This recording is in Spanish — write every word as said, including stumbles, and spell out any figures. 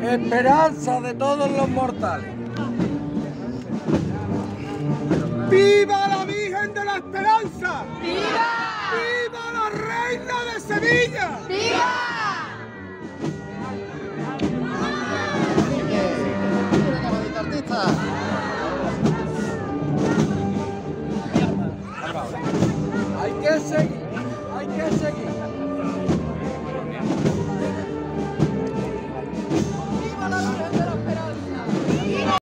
esperanza de todos los mortales. ¡Viva la Virgen de la Esperanza! ¡Viva! ¡Viva la Reina de Sevilla! ¡Viva! Hay que seguir, hay que seguir.